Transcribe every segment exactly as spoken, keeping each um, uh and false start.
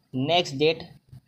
Next date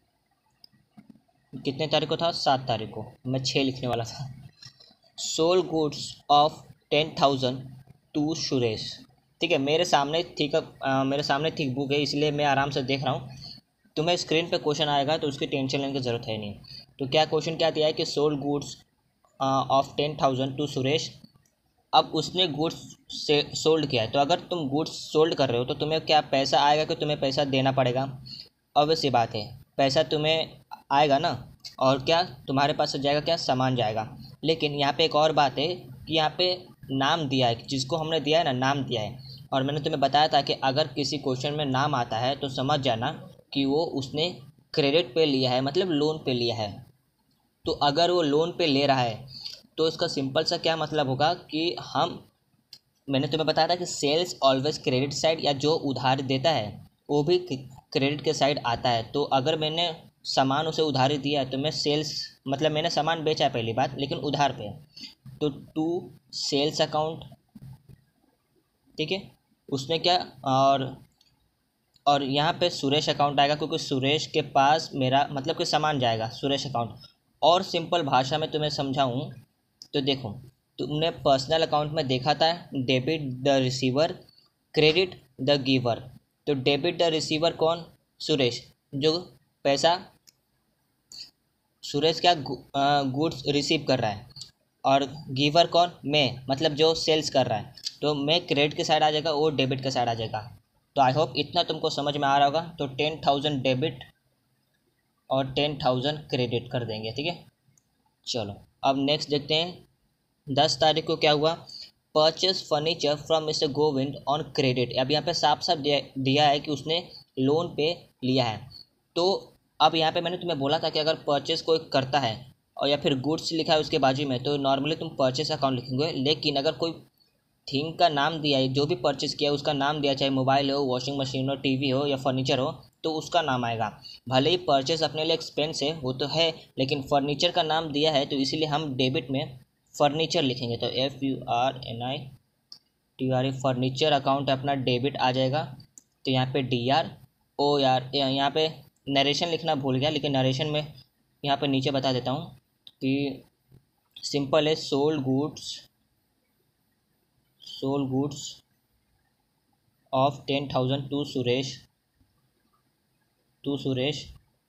कितने तारीख को था? सात तारीख को। मैं छः लिखने वाला था। Sold goods of ten thousand to Suresh. ठीक है, मेरे सामने ठीक है, मेरे सामने ठीक बुक है, इसलिए मैं आराम से देख रहा हूँ। तुम्हें स्क्रीन पे क्वेश्चन आएगा तो उसकी टेंशन लेने की ज़रूरत है नहीं। तो क्या क्वेश्चन क्या दिया है कि sold goods of ten thousand to Suresh. अब उसने गुड्स से सोल्ड किया है, तो अगर तुम गुड्स सोल्ड कर रहे हो तो तुम्हें क्या पैसा आएगा कि तुम्हें पैसा देना पड़ेगा? ऑब्वियस सी बात है, पैसा तुम्हें आएगा ना। और क्या तुम्हारे पास से जाएगा? क्या सामान जाएगा। लेकिन यहाँ पे एक और बात है कि यहाँ पे नाम दिया है, जिसको हमने दिया है ना, नाम दिया है। और मैंने तुम्हें बताया था कि अगर किसी क्वेश्चन में नाम आता है तो समझ जाना कि वो उसने क्रेडिट पे लिया है, मतलब लोन पे लिया है। तो अगर वो लोन पे ले रहा है तो इसका सिंपल सा क्या मतलब होगा कि हम, मैंने तुम्हें बताया था कि सेल्स ऑलवेज क्रेडिट साइड, या जो उधार देता है वो भी क्रेडिट के साइड आता है। तो अगर मैंने सामान उसे उधारी दिया है तो मैं सेल्स, मतलब मैंने सामान बेचा है पहली बात, लेकिन उधार पे। तो टू सेल्स अकाउंट, ठीक है, उसने क्या, और और यहाँ पे सुरेश अकाउंट आएगा क्योंकि सुरेश के पास मेरा मतलब कि सामान जाएगा, सुरेश अकाउंट। और सिंपल भाषा में तुम्हें समझाऊँ तो देखो, तुमने पर्सनल अकाउंट में देखा था debit the receiver, credit the giver. तो डेबिट द रिसीवर कौन? सुरेश, जो पैसा, सुरेश क्या गुड्स रिसीव कर रहा है। और गिवर कौन? मैं, मतलब जो सेल्स कर रहा है। तो मैं क्रेडिट के साइड आ जाएगा, वो डेबिट के साइड आ जाएगा। तो आई होप इतना तुमको समझ में आ रहा होगा। तो टेन थाउजेंड डेबिट और टेन थाउजेंड क्रेडिट कर देंगे, ठीक है। चलो अब नेक्स्ट देखते हैं। दस तारीख को क्या हुआ? Purchase furniture from mister Govind on credit. अब यहाँ पे साफ साफ दिया है कि उसने लोन पे लिया है। तो अब यहाँ पे मैंने तुम्हें बोला था कि अगर परचेस कोई करता है और या फिर गुड्स लिखा है उसके बाजू में तो नॉर्मली तुम परचेस अकाउंट लिखेंगे। लेकिन अगर कोई थिंग का नाम दिया है, जो भी परचेस किया है उसका नाम दिया, चाहे मोबाइल हो, वॉशिंग मशीन हो, टीवी हो या फर्नीचर हो, तो उसका नाम आएगा। भले ही परचेस अपने लिए एक्सपेंस है वो तो है, लेकिन फर्नीचर का नाम दिया है तो इसीलिए हम डेबिट में फर्नीचर लिखेंगे। तो F U R N I T R A furniture account अपना डेबिट आ जाएगा। तो यहाँ पे डी आर ओ यार, यहाँ पे नरेशन लिखना भूल गया, लेकिन नरेशन में यहाँ पे नीचे बता देता हूँ कि सिंपल है, sold goods, sold goods of ten thousand to Suresh, to Suresh.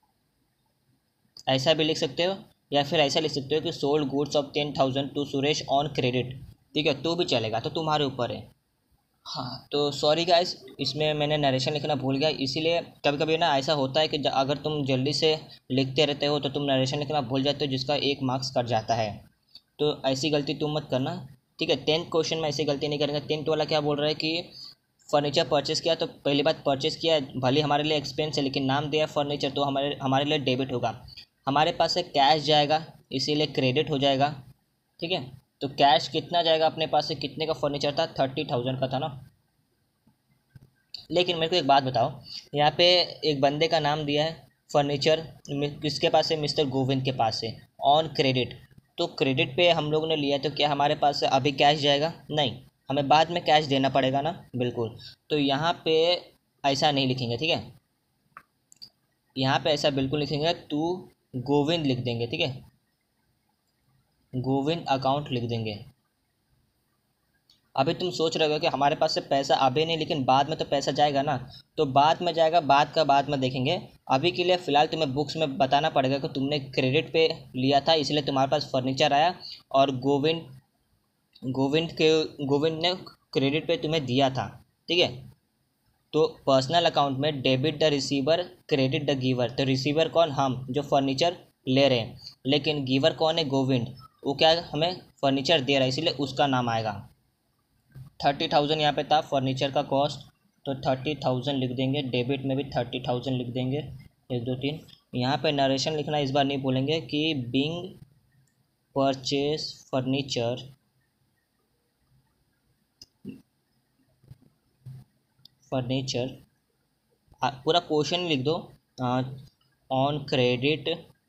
ऐसा भी लिख सकते हो या फिर ऐसा लिख सकते हो कि sold goods of ten thousand to Suresh on credit. ठीक है, तो भी चलेगा, तो तुम्हारे ऊपर है। हाँ तो सॉरी गाइस, इसमें मैंने नरेशन लिखना भूल गया। इसीलिए कभी कभी ना ऐसा होता है कि अगर तुम जल्दी से लिखते रहते हो तो तुम नरेशन लिखना भूल जाते हो, जिसका एक मार्क्स कट जाता है। तो ऐसी गलती तुम मत करना, ठीक है। टेंथ क्वेश्चन में ऐसी गलती नहीं करेंगे। टेंथ वाला क्या बोल रहा है कि फर्नीचर परचेस किया, तो पहली बात परचेस किया भले हमारे लिए एक्सपेंस है, लेकिन नाम दिया फर्नीचर तो हमारे हमारे लिए डेबिट होगा। हमारे पास से कैश जाएगा इसीलिए क्रेडिट हो जाएगा, ठीक है। तो कैश कितना जाएगा अपने पास से? कितने का फर्नीचर था? थर्टी थाउजेंड का था ना। लेकिन मेरे को एक बात बताओ, यहाँ पे एक बंदे का नाम दिया है फर्नीचर, किसके पास है? मिस्टर गोविंद के पास है, ऑन क्रेडिट। तो क्रेडिट पे हम लोग ने लिया, तो क्या हमारे पास से अभी कैश जाएगा? नहीं, हमें बाद में कैश देना पड़ेगा ना, बिल्कुल। तो यहाँ पे ऐसा नहीं लिखेंगे, ठीक है। यहाँ पे ऐसा बिल्कुल लिखेंगे, तू गोविंद लिख देंगे, ठीक है, गोविंद अकाउंट लिख देंगे। अभी तुम सोच रहे हो कि हमारे पास से पैसा अभी नहीं, लेकिन बाद में तो पैसा जाएगा ना। तो बाद में जाएगा, बाद का बाद में देखेंगे। अभी के लिए फ़िलहाल तुम्हें बुक्स में बताना पड़ेगा कि तुमने क्रेडिट पे लिया था, इसलिए तुम्हारे पास फर्नीचर आया। और गोविंद गोविंद के गोविंद ने क्रेडिट पे तुम्हें दिया था, ठीक है। तो पर्सनल अकाउंट में debit the receiver, credit the giver. तो रिसीवर कौन? हम, जो फर्नीचर ले रहे हैं। लेकिन गिवर कौन है? गोविंद, वो क्या हमें फर्नीचर दे रहा है, इसीलिए उसका नाम आएगा। थर्टी थाउजेंड यहाँ पे था फर्नीचर का कॉस्ट, तो थर्टी थाउजेंड लिख देंगे। डेबिट में भी थर्टी थाउजेंड लिख देंगे। एक दो तीन, यहाँ पे नरेशन लिखना इस बार नहीं भूलेंगे कि बिंग परचेज फर्नीचर, फर्नीचर पूरा क्वेश्चन लिख दो, on credit,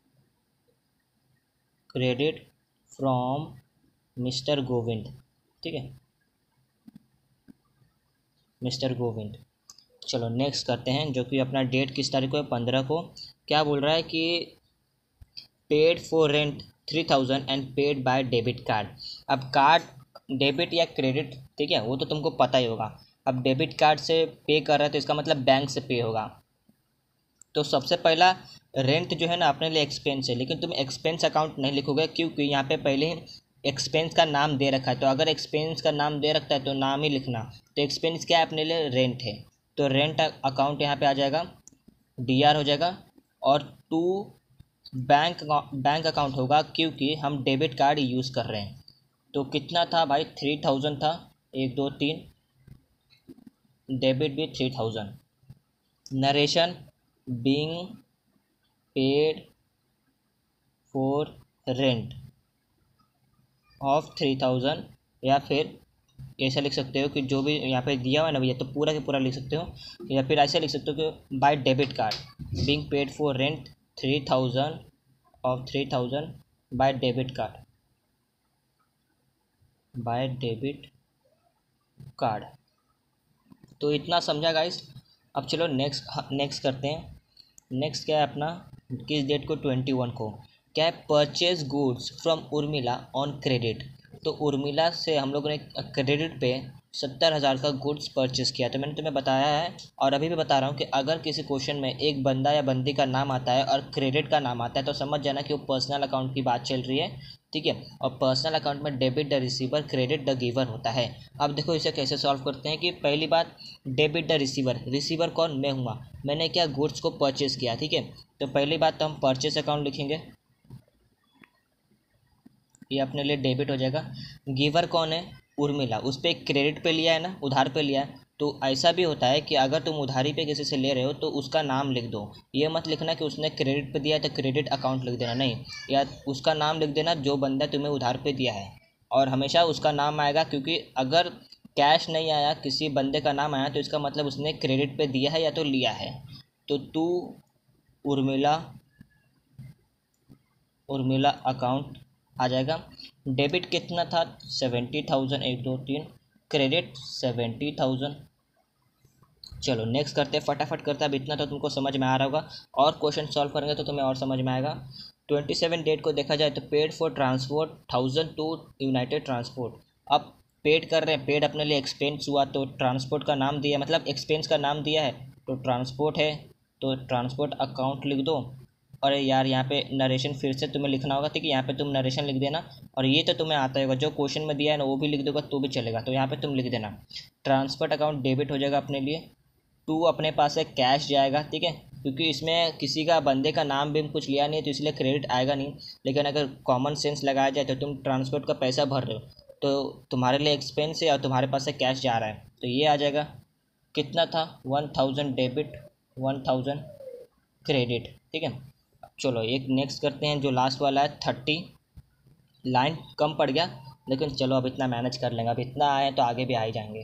credit from mister Govind, ठीक है, मिस्टर गोविंद। चलो नेक्स्ट करते हैं, जो कि अपना डेट किस तारीख को है, पंद्रह को। क्या बोल रहा है कि paid for rent three thousand and paid by debit card. अब कार्ड डेबिट या क्रेडिट, ठीक है, वो तो तुमको पता ही होगा। अब डेबिट कार्ड से पे कर रहा है तो इसका मतलब बैंक से पे होगा। तो सबसे पहला रेंट जो है ना अपने लिए एक्सपेंस है, लेकिन तुम एक्सपेंस अकाउंट नहीं लिखोगे क्योंकि यहाँ पे पहले ही एक्सपेंस का नाम दे रखा है। तो अगर एक्सपेंस का नाम दे रखता है तो नाम ही लिखना। तो एक्सपेंस क्या है अपने लिए, रेंट है। तो रेंट अकाउंट यहाँ पे आ जाएगा, डी आर हो जाएगा। और टू बैंक बैंक अकाउंट होगा क्योंकि हम डेबिट कार्ड यूज़ कर रहे हैं। तो कितना था भाई, थ्री थाउजेंड था, एक दो तीन, डेबिट भी three thousand. Narration being paid for rent of three thousand, या फिर ऐसा लिख सकते हो कि जो भी यहाँ पे दिया हुआ है ना भैया, तो पूरा के पूरा लिख सकते हो, या फिर ऐसा लिख सकते हो कि by debit card being paid for rent three thousand of three thousand by debit card, by debit card. तो इतना समझा गाइस। अब चलो नेक्स्ट नेक्स्ट करते हैं। नेक्स्ट क्या है अपना, किस डेट को, ट्वेंटी वन को। क्या है, purchase goods from Urmila on credit. तो उर्मिला से हम लोगों ने क्रेडिट पे सत्तर हज़ार का गुड्स परचेज किया। तो मैंने तुम्हें बताया है और अभी भी बता रहा हूँ कि अगर किसी क्वेश्चन में एक बंदा या बंदी का नाम आता है और क्रेडिट का नाम आता है तो समझ जाना कि वो पर्सनल अकाउंट की बात चल रही है, ठीक है। और पर्सनल अकाउंट में debit the receiver, credit the giver होता है। अब देखो इसे कैसे सॉल्व करते हैं कि पहली बात, डेबिट द रिसीवर। रिसीवर कौन, मैं हुआ, मैंने क्या गुड्स को परचेज किया, ठीक है। तो पहली बात तो हम परचेज अकाउंट लिखेंगे, ये अपने लिए डेबिट हो जाएगा। गिवर कौन है, उर्मिला, उस पर क्रेडिट पे लिया है ना, उधार पे लिया है। तो ऐसा भी होता है कि अगर तुम उधारी पे किसी से ले रहे हो तो उसका नाम लिख दो। ये मत लिखना कि उसने क्रेडिट पे दिया है तो क्रेडिट अकाउंट लिख देना, नहीं, या उसका नाम लिख देना जो बंदा तुम्हें उधार पे दिया है, और हमेशा उसका नाम आएगा। क्योंकि अगर कैश नहीं आया, किसी बंदे का नाम आया, तो इसका मतलब उसने क्रेडिट पे दिया है या तो लिया है। तो तू उर्मिला, उर्मिला अकाउंट आ जाएगा। डेबिट कितना था, सेवेंटी थाउजेंड, एक दो तीन, क्रेडिट सेवेंटी थाउजेंड। चलो नेक्स्ट करते हैं, फटाफट करते हैं। अब इतना तो तुमको समझ में आ रहा होगा, और क्वेश्चन सॉल्व करेंगे तो तुम्हें और समझ में आएगा। ट्वेंटी सेवन डेट को देखा जाए तो paid for transport thousand to united transport. अब पेड कर रहे हैं, पेड अपने लिए एक्सपेंस हुआ तो ट्रांसपोर्ट का नाम दिया, मतलब एक्सपेंस का नाम दिया है तो ट्रांसपोर्ट है, तो ट्रांसपोर्ट अकाउंट लिख दो। और यार यहाँ पे नरेशन फिर से तुम्हें लिखना होगा, ठीक है, यहाँ पे तुम नरेशन लिख देना। और ये तो तुम्हें आता होगा, जो क्वेश्चन में दिया है ना वो भी लिख दोगे तो भी चलेगा। तो यहाँ पे तुम लिख देना ट्रांसपोर्ट अकाउंट डेबिट हो जाएगा अपने लिए। टू अपने पास से कैश जाएगा, ठीक है, क्योंकि इसमें किसी का बंदे का नाम भी कुछ लिया नहीं है तो इसलिए क्रेडिट आएगा नहीं। लेकिन अगर कॉमन सेंस लगाया जाए तो तुम ट्रांसपोर्ट का पैसा भर रहे हो तो तुम्हारे लिए एक्सपेंस है और तुम्हारे पास से कैश जा रहा है, तो ये आ जाएगा। कितना था, one thousand debit, one thousand credit, ठीक है। चलो एक नेक्स्ट करते हैं, जो लास्ट वाला है थर्टी। लाइन कम पड़ गया लेकिन चलो अब इतना मैनेज कर लेंगे, अब इतना आए तो आगे भी आ ही जाएंगे।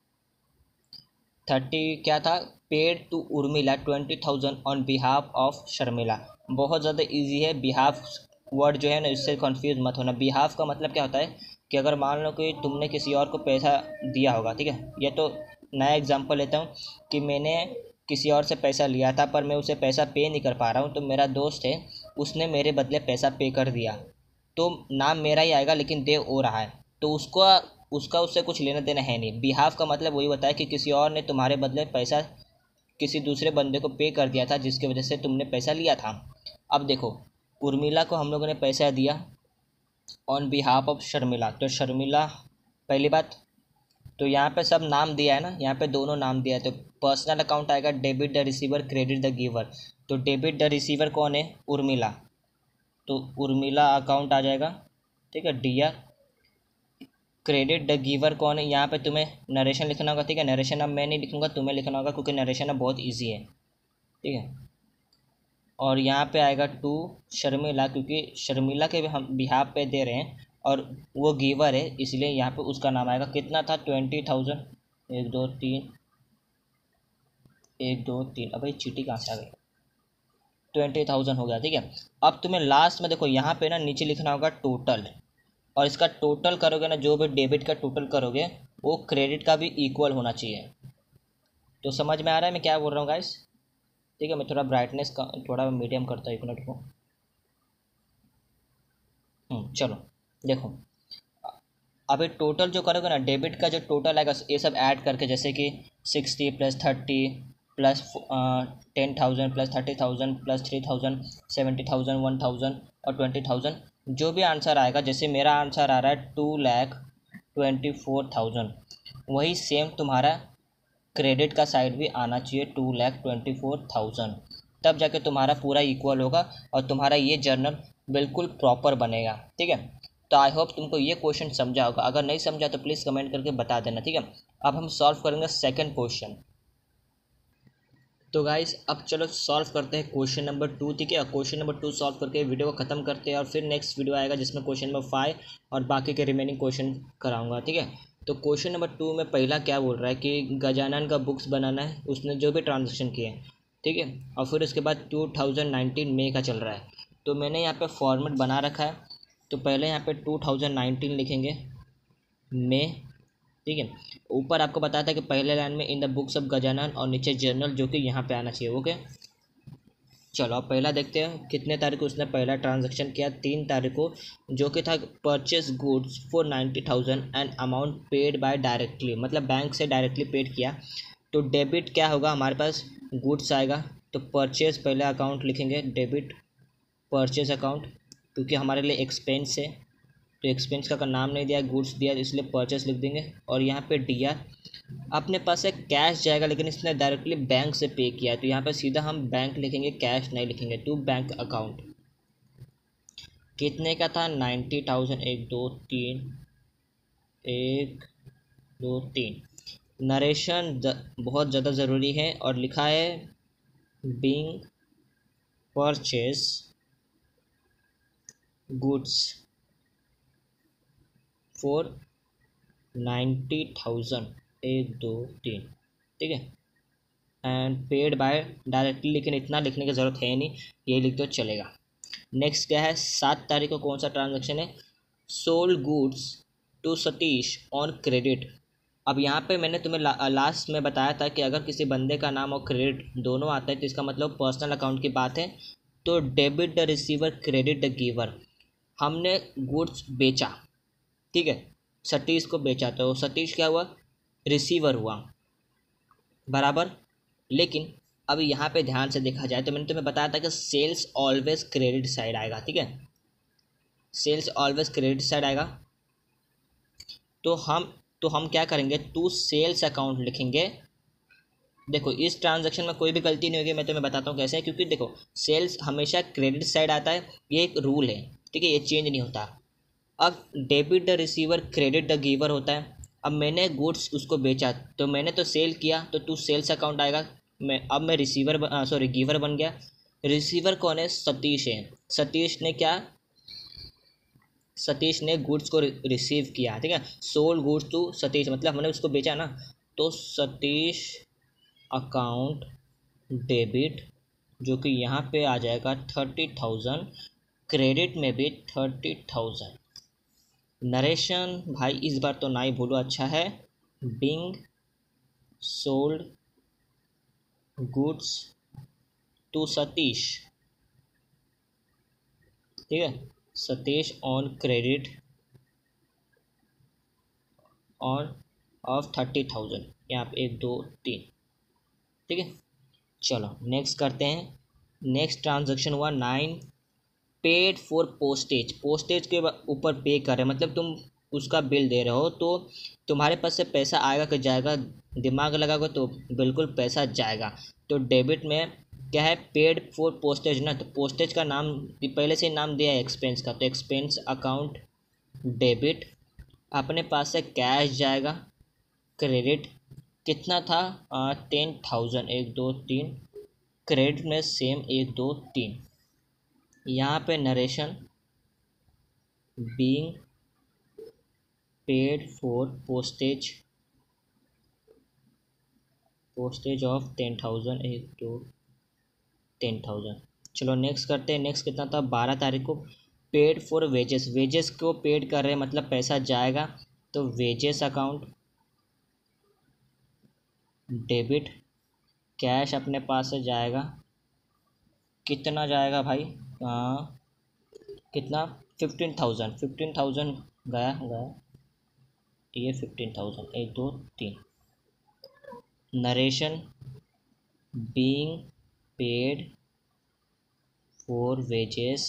थर्टी क्या था, paid to Urmila twenty thousand on behalf of Sharmila. बहुत ज़्यादा इजी है, बिहाफ वर्ड जो है ना इससे कंफ्यूज मत होना। बिहाफ का मतलब क्या होता है कि अगर मान लो कि तुमने किसी और को पैसा दिया होगा, ठीक है, ये तो नया एग्जांपल लेता हूँ कि मैंने किसी और से पैसा लिया था पर मैं उसे पैसा पे नहीं कर पा रहा हूँ, तो मेरा दोस्त है उसने मेरे बदले पैसा पे कर दिया, तो नाम मेरा ही आएगा लेकिन दे ओ रहा है, तो उसको उसका उससे कुछ लेना देना है नहीं। बिहाफ का मतलब वही होता है कि किसी और ने तुम्हारे बदले पैसा किसी दूसरे बंदे को पे कर दिया था जिसकी वजह से तुमने पैसा लिया था। अब देखो उर्मिला को हम लोगों ने पैसा दिया ऑन बिहाफ ऑफ शर्मिला, तो शर्मिला पहली बात, तो यहाँ पे सब नाम दिया है ना, यहाँ पे दोनों नाम दिया है। तो पर्सनल अकाउंट आएगा debit the receiver, credit the giver. तो डेबिट द रिसीवर कौन है, उर्मिला, तो उर्मिला अकाउंट आ जाएगा, ठीक है, D R. Credit the giver कौन है, यहाँ पे तुम्हें नरेशन लिखना होगा, ठीक है। नरेशन अब मैं नहीं लिखूँगा, तुम्हें लिखना होगा क्योंकि नरेशन अब बहुत ईजी है, ठीक है। और यहाँ पे आएगा टू शर्मिला, क्योंकि शर्मिला के हम बिहाफ पे दे रहे हैं और वो गिवर है इसलिए यहाँ पे उसका नाम आएगा। कितना था, ट्वेंटी थाउजेंड, एक दो तीन, एक दो तीन, अब भाई चीटी कहाँ से आ गई, ट्वेंटी थाउजेंड हो गया, ठीक है। अब तुम्हें लास्ट में देखो यहाँ पे ना नीचे लिखना होगा टोटल, और इसका टोटल करोगे ना, जो भी डेबिट का टोटल करोगे वो क्रेडिट का भी इक्वल होना चाहिए, तो समझ में आ रहा है मैं क्या बोल रहा हूँ गाइस? ठीक है, मैं थोड़ा ब्राइटनेस का थोड़ा मीडियम करता हूँ, एक मिनट को। हम्म, चलो देखो, अभी टोटल जो करोगे ना, डेबिट का जो टोटल आएगा ये सब ऐड करके, जैसे कि sixty plus thirty plus ten thousand plus thirty thousand plus three thousand seventy thousand one thousand और ट्वेंटी थाउजेंड, जो भी आंसर आएगा, जैसे मेरा आंसर आ रहा है two lakh twenty four thousand, वही सेम तुम्हारा क्रेडिट का साइड भी आना चाहिए two lakh twenty four thousand, तब जाके तुम्हारा पूरा इक्वल होगा और तुम्हारा ये जर्नल बिल्कुल प्रॉपर बनेगा। ठीक है, तो आई होप तुमको ये क्वेश्चन समझा होगा, अगर नहीं समझा तो प्लीज़ कमेंट करके बता देना। ठीक है, अब हम सॉल्व करेंगे सेकंड क्वेश्चन। तो गाइस अब चलो सॉल्व करते हैं क्वेश्चन नंबर टू। ठीक है, क्वेश्चन नंबर टू सॉल्व करके वीडियो को ख़त्म करते हैं और फिर नेक्स्ट वीडियो आएगा जिसमें क्वेश्चन नंबर फाइव और बाकी के रिमेनिंग क्वेश्चन कराऊंगा। ठीक है, तो क्वेश्चन नंबर टू में पहला क्या बोल रहा है कि गजानन का बुक्स बनाना है, उसने जो भी ट्रांजेक्शन किए हैं। ठीक है, और फिर उसके बाद टू थाउजेंड नाइनटीन मे का चल रहा है, तो मैंने यहाँ पे फॉर्मेट बना रखा है। तो पहले यहाँ पे टू थाउजेंड नाइनटीन लिखेंगे मे। ठीक है, ऊपर आपको बताया था कि पहले लाइन में in the books of Gajanan और नीचे जर्नल, जो कि यहाँ पे आना चाहिए। ओके, चलो अब पहला देखते हैं कितने तारीख को उसने पहला ट्रांजैक्शन किया। तीन तारीख को, जो कि था purchase goods for ninety thousand and amount paid by directly, मतलब बैंक से डायरेक्टली पेड किया। तो डेबिट क्या होगा हमारे पास, गुड्स आएगा, तो परचेज पहले अकाउंट लिखेंगे, डेबिट परचेज अकाउंट, क्योंकि हमारे लिए एक्सपेंस है, तो एक्सपेंस का नाम नहीं दिया, गुड्स दिया, इसलिए परचेस लिख देंगे। और यहाँ पे डी आर, अपने पास एक कैश जाएगा लेकिन इसने डायरेक्टली बैंक से पे किया है, तो यहाँ पे सीधा हम बैंक लिखेंगे, कैश नहीं लिखेंगे। टू बैंक अकाउंट कितने का था, नाइन्टी थाउजेंड, एक दो तीन, एक दो तीन। नरेशन बहुत ज़्यादा ज़रूरी है और लिखा है being purchase goods for ninety thousand, एक दो तीन। ठीक है, एंड पेड बाय डायरेक्टली, लेकिन इतना लिखने की ज़रूरत है नहीं, ये लिख दो चलेगा। नेक्स्ट क्या है, सात तारीख को कौन सा ट्रांजैक्शन है, sold goods to Satish on credit. अब यहाँ पे मैंने तुम्हें ला, लास्ट में बताया था कि अगर किसी बंदे का नाम और क्रेडिट दोनों आता है तो इसका मतलब पर्सनल अकाउंट की बात है। तो debit the receiver, credit the giver. हमने गुड्स बेचा, ठीक है, सतीश को बेचा, तो सतीश क्या हुआ, रिसीवर हुआ, बराबर। लेकिन अब यहाँ पे ध्यान से देखा जाए तो मैंने तुम्हें बताया था कि सेल्स ऑलवेज क्रेडिट साइड आएगा। ठीक है, सेल्स ऑलवेज क्रेडिट साइड आएगा। तो हम तो हम क्या करेंगे, टू सेल्स अकाउंट लिखेंगे। देखो इस ट्रांजैक्शन में कोई भी गलती नहीं होगी, मैं तुम्हें बताता हूँ कैसे है, क्योंकि देखो सेल्स हमेशा क्रेडिट साइड आता है, ये एक रूल है। ठीक है, ये चेंज नहीं होता। अब debit the receiver, credit the giver होता है। अब मैंने गुड्स उसको बेचा, तो मैंने तो सेल किया, तो टू सेल्स अकाउंट आएगा। मैं अब मैं रिसीवर सॉरी गिवर बन गया। रिसीवर कौन है, सतीश है। सतीश ने क्या, सतीश ने गुड्स को रिसीव किया। ठीक है, सोल गुड्स टू सतीश, मतलब हमने उसको बेचा ना, तो सतीश अकाउंट डेबिट, जो कि यहाँ पे आ जाएगा थर्टी थाउजेंड, क्रेडिट में भी थर्टी थाउजेंड। नरेशन भाई इस बार तो ना ही भूलो, अच्छा है, being sold goods to Satish. ठीक है, Satish on credit on of thirty thousand, यहाँ पे एक दो तीन। ठीक है, चलो नेक्स्ट करते हैं। नेक्स्ट ट्रांजैक्शन हुआ nine, paid for postage. Postage के ऊपर पे कर रहे हैं, मतलब तुम उसका बिल दे रहे हो, तो तुम्हारे पास से पैसा आएगा कि जाएगा, दिमाग लगाओगे तो बिल्कुल पैसा जाएगा। तो डेबिट में क्या है, पेड फॉर पोस्टेज ना, तो पोस्टेज का नाम पहले से ही नाम दिया है एक्सपेंस का, तो एक्सपेंस अकाउंट डेबिट, अपने पास से कैश जाएगा, क्रेडिट कितना था, टेन थाउजेंड, एक दो तीन, क्रेडिट में सेम एक दो तीन। यहाँ पे narration being paid for postage, postage of ten thousand, एक दो टेन थाउजेंड। चलो नेक्स्ट करते हैं। नेक्स्ट कितना था, बारह तारीख को, पेड फॉर वेजेस। वेजेस को पेड कर रहे हैं, मतलब पैसा जाएगा, तो वेजेस अकाउंट डेबिट, कैश अपने पास से जाएगा, कितना जाएगा भाई, आ, कितना, फिफ्टीन थाउजेंड, फिफ्टीन थाउजेंड गया गया, ये फिफ्टीन थाउजेंड, एक दो तीन। Narration being paid for wages,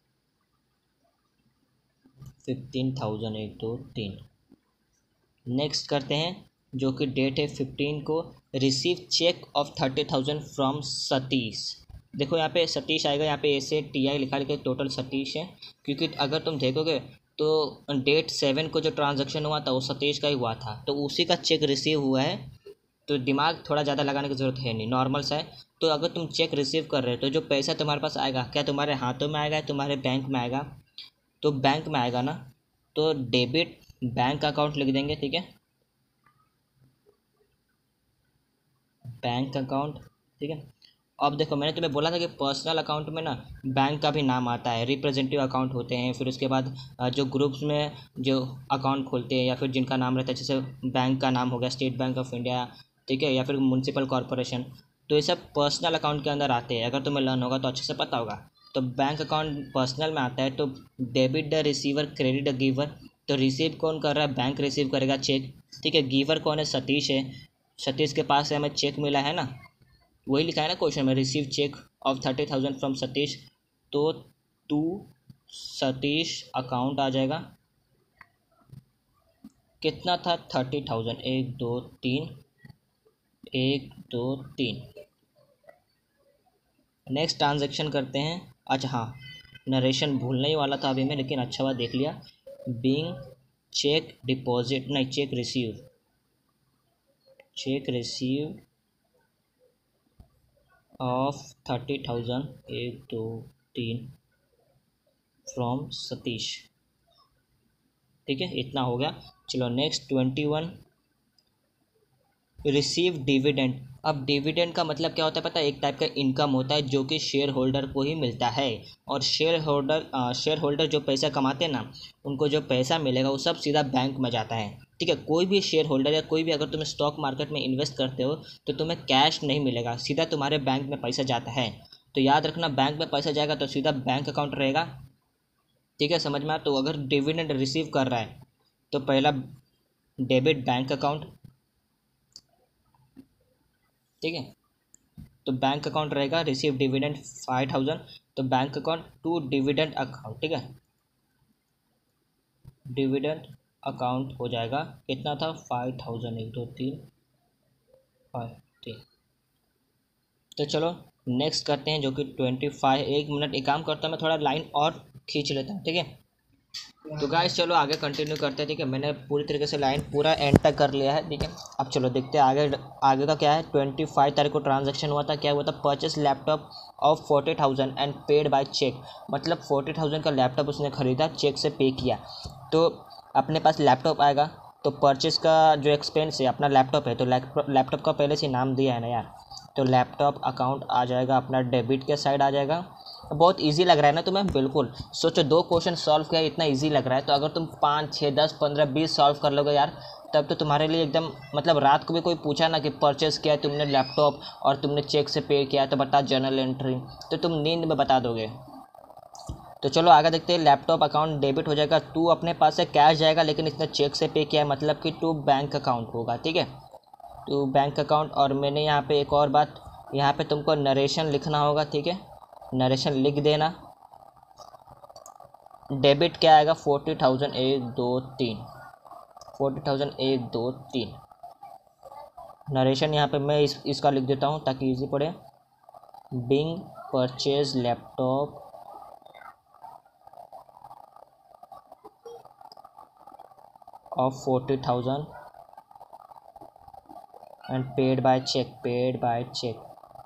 fifteen thousand, एक दो तीन। नेक्स्ट करते हैं, जो कि डेट है फिफ्टीन को, receive cheque of thirty thousand from Satish. देखो यहाँ पे सतीश आएगा, यहाँ पे ए से टी आई लिखा लिखा, टोटल सतीश है, क्योंकि अगर तुम देखोगे तो डेट सेवन को जो ट्रांजैक्शन हुआ था वो सतीश का ही हुआ था, तो उसी का चेक रिसीव हुआ है, तो दिमाग थोड़ा ज़्यादा लगाने की ज़रूरत है नहीं, नॉर्मल सा है। तो अगर तुम चेक रिसीव कर रहे हो तो जो पैसा तुम्हारे पास आएगा, क्या तुम्हारे हाथों में आएगा, तुम्हारे बैंक में आएगा, तो बैंक में आएगा ना, तो डेबिट बैंक अकाउंट लिख देंगे, ठीक है, बैंक अकाउंट, ठीक है। अब देखो मैंने तुम्हें बोला था कि पर्सनल अकाउंट में ना बैंक का भी नाम आता है, रिप्रेजेंटेटिव अकाउंट होते हैं, फिर उसके बाद जो ग्रुप्स में जो अकाउंट खोलते हैं या फिर जिनका नाम रहता है, जैसे बैंक का नाम हो गया स्टेट बैंक ऑफ इंडिया, ठीक है, या फिर म्यूनसिपल कॉरपोरेशन, तो ये सब पर्सनल अकाउंट के अंदर आते हैं। अगर तुम्हें लर्न होगा तो अच्छे से पता होगा। तो बैंक अकाउंट पर्सनल में आता है, तो debit the receiver, credit the giver. तो रिसीव कौन कर रहा है, बैंक रिसीव करेगा चेक, ठीक है। गिवर कौन है, सतीश है, सतीश के पास से हमें चेक मिला है ना, वही लिखा है ना क्वेश्चन में, receive cheque of thirty thousand from Satish, तो टू सतीश अकाउंट आ जाएगा, कितना था, थर्टी थाउजेंड, एक दो तीन, एक दो तीन। नेक्स्ट ट्रांजेक्शन करते हैं। अच्छा हाँ, नरेशन भूलने ही वाला था अभी मैं, लेकिन अच्छा हुआ देख लिया। बीइंग चेक डिपॉजिट, नहीं cheque receive, cheque receive of thirty thousand, एक दो तीन फ्रॉम सतीश, ठीक है, इतना हो गया। चलो next twenty one, receive dividend. अब डिविडेंड का मतलब क्या होता है पता है, एक टाइप का इनकम होता है जो कि शेयर होल्डर को ही मिलता है, और शेयर होल्डर शेयर होल्डर जो पैसा कमाते हैं ना, उनको जो पैसा मिलेगा वो सब सीधा बैंक में जाता है, ठीक है। कोई भी शेयर होल्डर या कोई भी, अगर तुम स्टॉक मार्केट में इन्वेस्ट करते हो तो तुम्हें कैश नहीं मिलेगा, सीधा तुम्हारे बैंक में पैसा जाता है। तो याद रखना, बैंक में पैसा जाएगा तो सीधा बैंक अकाउंट रहेगा, ठीक है, समझ में आ। तो अगर डिविडेंड रिसीव कर रहा है तो पहला डेबिट बैंक अकाउंट, ठीक है, तो बैंक अकाउंट रहेगा, रिसीव डिविडेंड फाइव थाउजेंड, तो bank account to dividend account, ठीक है, डिविडेंड अकाउंट हो जाएगा, कितना था, फाइव थाउजेंड, एक दो तीन, फाइव, ठीक। तो चलो नेक्स्ट करते हैं, जो कि ट्वेंटी फाइव। एक मिनट, एक काम करता हूँ मैं, थोड़ा लाइन और खींच लेता हूँ, ठीक है। तो गाइस चलो आगे कंटिन्यू करते हैं, ठीक है। मैंने पूरी तरीके से लाइन पूरा एंड तक कर लिया है, ठीक है। अब चलो देखते हैं आगे, आगे का क्या है। ट्वेंटी फाइव तारीख को ट्रांजैक्शन हुआ था, क्या हुआ था, purchase laptop of forty thousand and paid by cheque, मतलब फोर्टी थाउजेंड का लैपटॉप उसने ख़रीदा, चेक से पे किया। तो अपने पास लैपटॉप आएगा, तो परचेस का जो एक्सपेंस है अपना लैपटॉप है, तो लैपटॉप का पहले से नाम दिया है ना यार, तो लैपटॉप अकाउंट आ जाएगा अपना डेबिट के साइड आ जाएगा। बहुत इजी लग रहा है ना तुम्हें, बिल्कुल। सोचो दो क्वेश्चन सॉल्व किया, इतना इजी लग रहा है, तो अगर तुम पाँच छः दस पंद्रह बीस सॉल्व कर लोगे यार, तब तो तुम्हारे लिए एकदम, मतलब रात को भी कोई पूछा ना कि परचेस किया है तुमने लैपटॉप और तुमने चेक से पे किया है, तो बता जर्नल एंट्री, तो तुम नींद में बता दोगे। तो चलो आगे देखते हैं। लैपटॉप अकाउंट डेबिट हो जाएगा, टू अपने पास से कैश जाएगा, लेकिन इसने चेक से पे किया है, मतलब कि टू बैंक अकाउंट होगा, ठीक है, टू बैंक अकाउंट। और मैंने यहाँ पे एक और बात, यहाँ पे तुमको नरेशन लिखना होगा, ठीक है, नरेशन लिख देना। डेबिट क्या आएगा, फोर्टी थाउजेंड, एक दो तीन, फोर्टी थाउजेंड, एक दो तीन। नरेशन यहाँ पे मैं इस इसका लिख देता हूँ ताकि इजी पड़े। Being purchase laptop of forty thousand and paid by cheque, paid by cheque,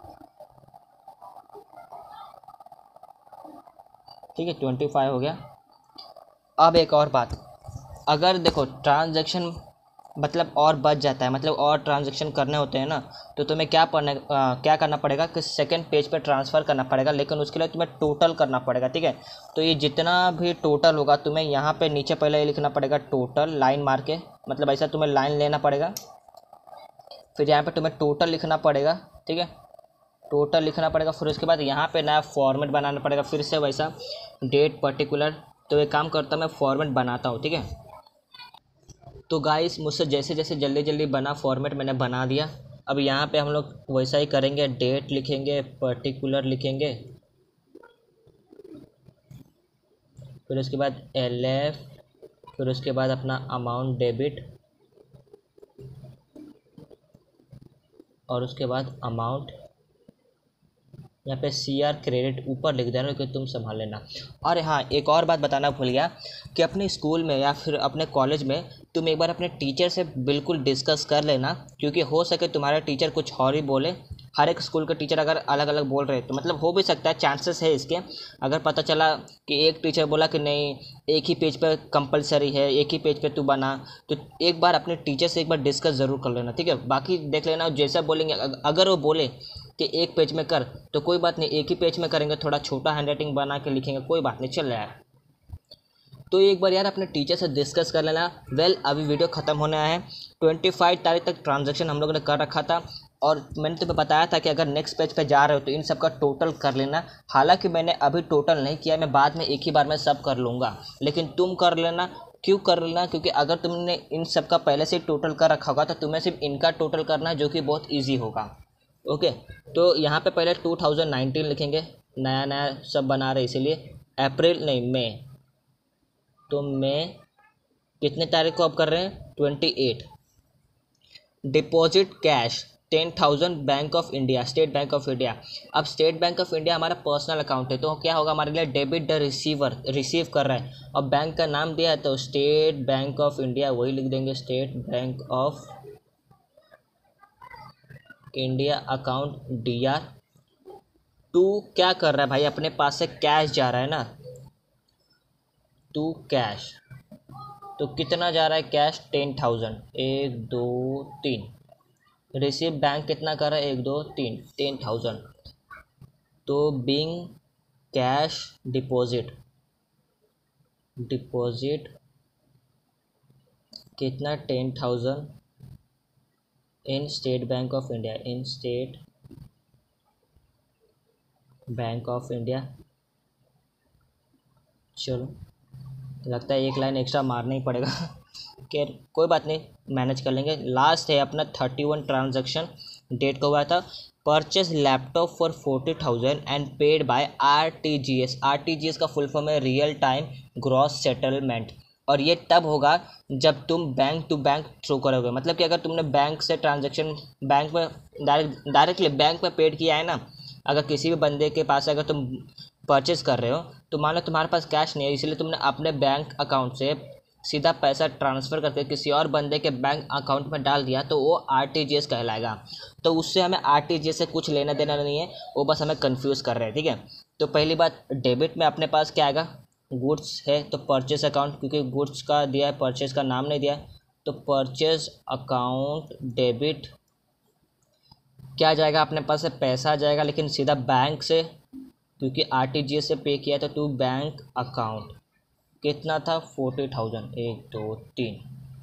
ठीक है, ट्वेंटी फाइव हो गया। अब एक और बात, अगर देखो ट्रांजैक्शन मतलब और बच जाता है, मतलब और ट्रांजैक्शन करने होते हैं ना, तो तुम्हें क्या पढ़ने आ, क्या करना पड़ेगा कि सेकंड पेज पे ट्रांसफ़र करना पड़ेगा, लेकिन उसके लिए तुम्हें टोटल करना पड़ेगा, ठीक है। तो ये जितना भी टोटल होगा तुम्हें यहाँ पे नीचे पहले ये लिखना पड़ेगा टोटल, लाइन मार के, मतलब ऐसा तुम्हें लाइन लेना पड़ेगा, फिर यहाँ पे तुम्हें टोटल लिखना पड़ेगा, ठीक है, टोटल लिखना पड़ेगा। फिर उसके बाद यहाँ पे नया फॉर्मेट बनाना पड़ेगा फिर से वैसा, डेट पर्टिकुलर। तो एक काम करता हूँ मैं फॉर्मेट बनाता हूँ, ठीक है। तो गाइस मुझसे जैसे जैसे जल्दी जल्दी बना फॉर्मेट मैंने बना दिया। अब यहाँ पे हम लोग वैसा ही करेंगे, डेट लिखेंगे, पर्टिकुलर लिखेंगे, फिर उसके बाद एल एफ, फिर उसके बाद अपना अमाउंट डेबिट, और उसके बाद अमाउंट यहाँ पे सी आर क्रेडिट ऊपर लिख देना कि तुम संभाल लेना। और हाँ, एक और बात बताना भूल गया कि अपने स्कूल में या फिर अपने कॉलेज में तुम एक बार अपने टीचर से बिल्कुल डिस्कस कर लेना, क्योंकि हो सके तुम्हारा टीचर कुछ और ही बोले। हर एक स्कूल के टीचर अगर अलग अलग बोल रहे तो मतलब हो भी सकता है, चांसेस है इसके। अगर पता चला कि एक टीचर बोला कि नहीं एक ही पेज पे कंपलसरी है, एक ही पेज पे तू बना, तो एक बार अपने टीचर से एक बार डिस्कस ज़रूर कर लेना, ठीक है। बाकी देख लेना जैसा बोलेंगे, अगर वो बोले कि एक पेज में कर तो कोई बात नहीं, एक ही पेज में करेंगे, थोड़ा छोटा हैंडराइटिंग बना के लिखेंगे, कोई बात नहीं, चल रहा है। तो एक बार यार अपने टीचर से डिस्कस कर लेना। वेल अभी वीडियो ख़त्म होने आया है, ट्वेंटी फाइव तारीख तक ट्रांजैक्शन हम लोगों ने कर रखा था, और मैंने तुम्हें बताया था कि अगर नेक्स्ट पेज पे जा रहे हो तो इन सब का टोटल कर लेना। हालांकि मैंने अभी टोटल नहीं किया, मैं बाद में एक ही बार में सब कर लूँगा, लेकिन तुम कर लेना। क्यों कर लेना? क्योंकि अगर तुमने इन सब का पहले से टोटल कर रखा होगा तो तुम्हें सिर्फ इनका टोटल करना है, जो कि बहुत ईजी होगा। ओके, तो यहाँ पे पहले टू थाउजेंड नाइनटीन लिखेंगे, नया नया सब बना रहे इसीलिए। अप्रैल नहीं मई, तो मई कितने तारीख को अब कर रहे हैं? Twenty eight. Deposit cash ten thousand bank of India, State Bank of India. अब स्टेट बैंक ऑफ इंडिया हमारा पर्सनल अकाउंट है, तो क्या होगा हमारे लिए डेबिट द रिसीवर, रिसीव कर रहा है। और बैंक का नाम दिया है तो स्टेट बैंक ऑफ इंडिया, वही लिख देंगे, State Bank of India account D R. To क्या कर रहा है भाई, अपने पास से कैश जा रहा है ना, टू कैश, तो कितना जा रहा है कैश? टेन थाउजेंड, एक दो तीन। रिसीव बैंक कितना कर रहा है? एक दो तीन, टेन थाउजेंड। तो बिंग कैश डिपॉजिट, डिपॉजिट कितना? Ten thousand in State Bank of India, in State Bank of India. चलो लगता है एक लाइन एक्स्ट्रा मारना ही पड़ेगा खैर कोई बात नहीं, मैनेज कर लेंगे। लास्ट है अपना थर्टी वन ट्रांजेक्शन, डेट को हुआ था, purchase laptop for forty thousand and paid by R T G S. R T G S का फुल फॉर्म है रियल टाइम ग्रॉस सेटलमेंट, और ये तब होगा जब तुम बैंक टू बैंक थ्रू करोगे। मतलब कि अगर तुमने बैंक से ट्रांजेक्शन बैंक में डायरेक्ट डायरेक्टली बैंक में पेड किया है ना, अगर किसी भी बंदे के पास अगर तुम परचेज़ कर रहे हो तो मान लो तुम्हारे पास कैश नहीं है, इसलिए तुमने अपने बैंक अकाउंट से सीधा पैसा ट्रांसफ़र करके किसी और बंदे के बैंक अकाउंट में डाल दिया, तो वो आर टी जी एस कहलाएगा। तो उससे हमें आर टी जी एस से कुछ लेना देना नहीं है, वो बस हमें कंफ्यूज कर रहे हैं, ठीक है। तो पहली बात, डेबिट में अपने पास क्या आएगा? गुड्स है तो परचेस अकाउंट, क्योंकि गुड्स का दिया है, परचेस का नाम नहीं दिया है, तो परचेस अकाउंट डेबिट। क्या जाएगा अपने पास से? पैसा जाएगा, लेकिन सीधा बैंक से, क्योंकि आर टी जी एस से पे किया था, तो बैंक अकाउंट कितना था? फोर्टी थाउजेंड, एक दो तीन,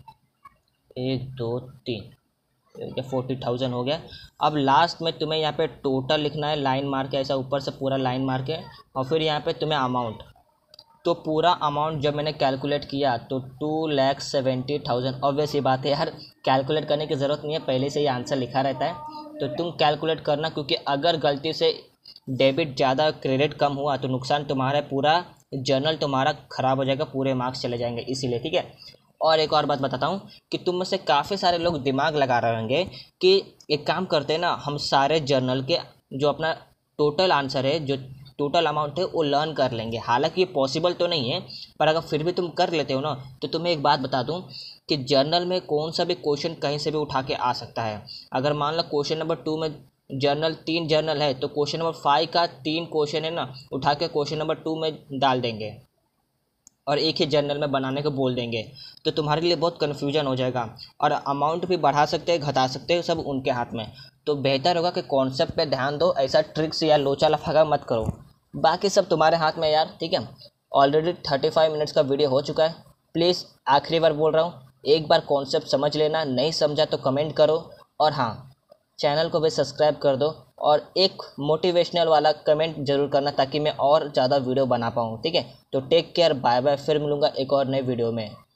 एक दो तीन, फोर्टी थाउजेंड हो गया। अब लास्ट में तुम्हें यहाँ पे टोटल लिखना है, लाइन मार के, ऐसा ऊपर से पूरा लाइन मार के, और फिर यहाँ पे तुम्हें अमाउंट। तो पूरा अमाउंट जब मैंने कैलकुलेट किया तो two lakh seventy thousand. Obvious ही बात है यार, कैलकुलेट करने की ज़रूरत नहीं है, पहले से ही आंसर लिखा रहता है, तो तुम कैलकुलेट करना, क्योंकि अगर गलती से डेबिट ज़्यादा क्रेडिट कम हुआ तो नुकसान तुम्हारा, पूरा जर्नल तुम्हारा ख़राब हो जाएगा, पूरे मार्क्स चले जाएंगे, इसीलिए, ठीक है। और एक और बात बताता हूँ कि तुम में से काफ़ी सारे लोग दिमाग लगा रहे होंगे कि एक काम करते हैं ना, हम सारे जर्नल के जो अपना टोटल आंसर है, जो टोटल अमाउंट है, वो लर्न कर लेंगे। हालांकि ये पॉसिबल तो नहीं है, पर अगर फिर भी तुम कर लेते हो ना, तो तुम्हें एक बात बता दूं कि जर्नल में कौन सा भी क्वेश्चन कहीं से भी उठा के आ सकता है। अगर मान लो क्वेश्चन नंबर टू में जर्नल तीन जर्नल है, तो क्वेश्चन नंबर फाइव का तीन क्वेश्चन है ना, उठा के क्वेश्चन नंबर टू में डाल देंगे और एक ही जर्नल में बनाने को बोल देंगे, तो तुम्हारे लिए बहुत कन्फ्यूजन हो जाएगा। और अमाउंट भी बढ़ा सकते हैं, घटा सकते हैं, सब उनके हाथ में। तो बेहतर होगा कि कॉन्सेप्ट पे ध्यान दो, ऐसा ट्रिक्स या लोचा लफागा मत करो, बाकी सब तुम्हारे हाथ में यार, ठीक है। ऑलरेडी थर्टी फाइव मिनट्स का वीडियो हो चुका है। प्लीज़ आखिरी बार बोल रहा हूँ, एक बार कॉन्सेप्ट समझ लेना, नहीं समझा तो कमेंट करो। और हाँ, चैनल को भी सब्सक्राइब कर दो और एक मोटिवेशनल वाला कमेंट जरूर करना ताकि मैं और ज़्यादा वीडियो बना पाऊँ। ठीक है, तो टेक केयर, बाय बाय, फिर मिलूँगा एक और नए वीडियो में।